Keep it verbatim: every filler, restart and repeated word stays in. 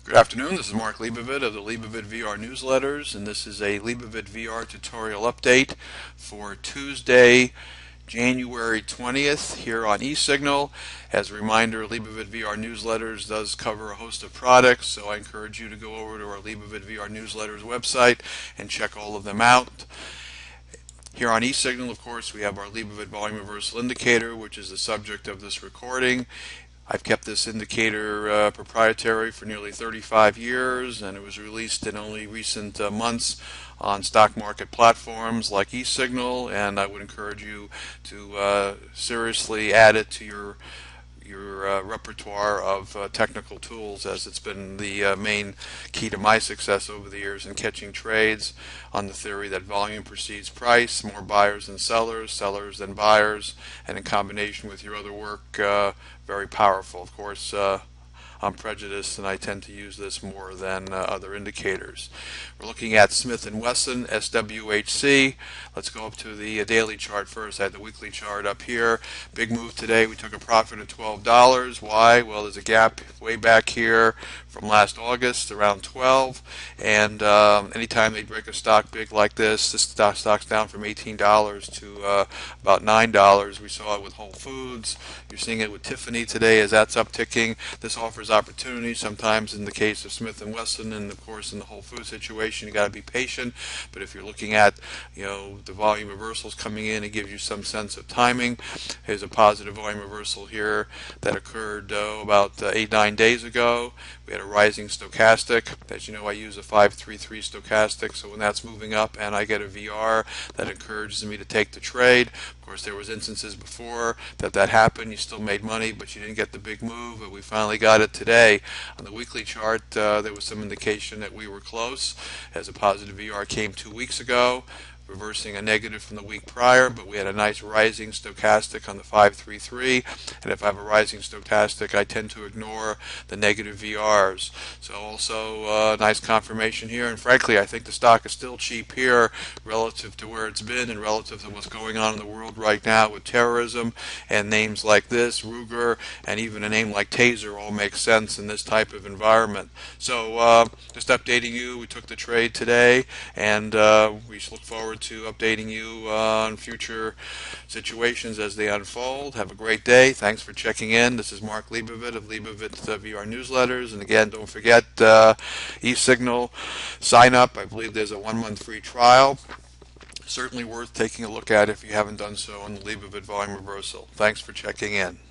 Good afternoon, this is Mark Leibovit of the Leibovit V R newsletters, and this is a Leibovit V R tutorial update for Tuesday, January twentieth here on eSignal. As a reminder, Leibovit V R newsletters does cover a host of products, so I encourage you to go over to our Leibovit V R newsletters website and check all of them out. Here on eSignal, of course, we have our Leibovit volume reversal indicator, which is the subject of this recording. I've kept this indicator uh, proprietary for nearly thirty-five years, and it was released in only recent uh, months on stock market platforms like eSignal, and I would encourage you to uh, seriously add it to your your uh, repertoire of uh, technical tools, as it's been the uh, main key to my success over the years in catching trades on the theory that volume precedes price, more buyers than sellers, sellers than buyers, and in combination with your other work, uh, very powerful. Of course, uh, I'm prejudiced and I tend to use this more than uh, other indicators. We're looking at Smith and Wesson, S W H C. Let's go up to the uh, daily chart first. I had the weekly chart up here. Big move today. We took a profit of twelve dollars. Why? Well, there's a gap way back here from last August around twelve, and um, anytime they break a stock big like this, this stock, stock's down from eighteen dollars to uh, about nine dollars. We saw it with Whole Foods. You're seeing it with Tiffany today as that's upticking. This offers opportunity. Sometimes in the case of Smith and Wesson, and of course in the Whole Foods situation, you got to be patient. But if you're looking at, you know, the volume reversals coming in, it gives you some sense of timing. Here's a positive volume reversal here that occurred uh, about uh, eight nine days ago. We had a rising stochastic. As you know, I use a five three three stochastic, so when that's moving up and I get a V R, that encourages me to take the trade. Of course, there was instances before that that happened. You still made money, but you didn't get the big move, but we finally got it today. On the weekly chart, uh, there was some indication that we were close, as a positive V R came two weeks ago, reversing a negative from the week prior, but we had a nice rising stochastic on the five three three, and if I have a rising stochastic, I tend to ignore the negative V Rs. So also uh, nice confirmation here, and frankly, I think the stock is still cheap here relative to where it's been and relative to what's going on in the world right now with terrorism, and names like this, Ruger, and even a name like Taser all make sense in this type of environment. So uh, just updating you, we took the trade today, and uh, we look forward to updating you uh, on future situations as they unfold. Have a great day. Thanks for checking in. This is Mark Leibovit of Leibovit uh, V R newsletters. And again, don't forget uh, eSignal sign up. I believe there's a one month free trial. Certainly worth taking a look at if you haven't done so on the Leibovit volume reversal. Thanks for checking in.